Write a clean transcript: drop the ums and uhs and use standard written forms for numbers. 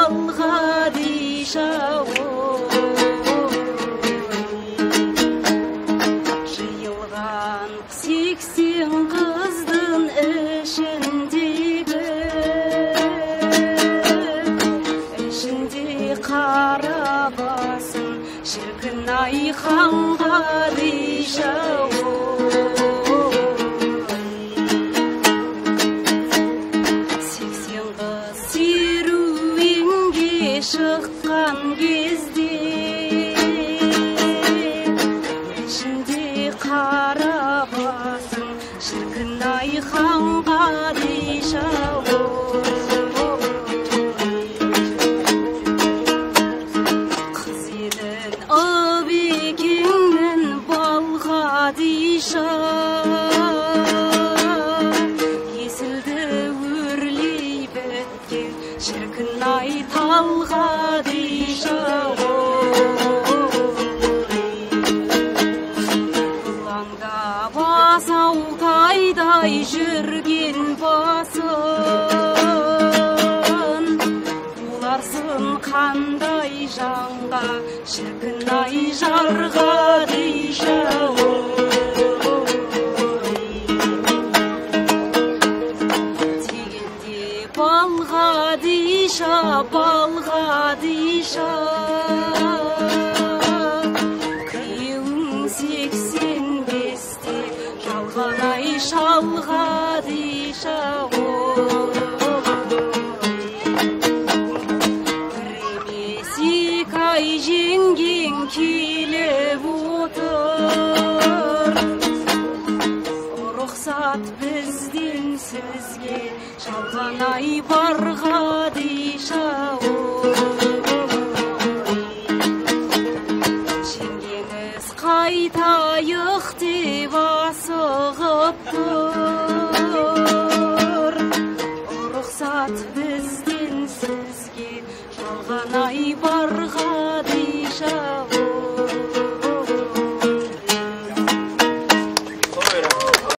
балға дейша жиылған 80 қыздың ішінде қара басын шіркін ай ханға дейша 80 қыз серуенге шыққан кезде ішінде қара басын шіркін ай ханға дейша қыз едің абекеңнің балға дейша есілді өрлей біткен шіркін ай талға дейша басау тайдай жүрген басын боларсың қандай жанға шіркін ай жарға дейша тегенде балға дейша күйеуің 85-те жалғанай шалға дейша бір емес екі ай жеңген келіп отыр рұқсат бізден сізге жалғанай барға дейша жеңгеңіз қайтайық деп асығып тұр рұқсат бізден сізге жалғанай барға дейша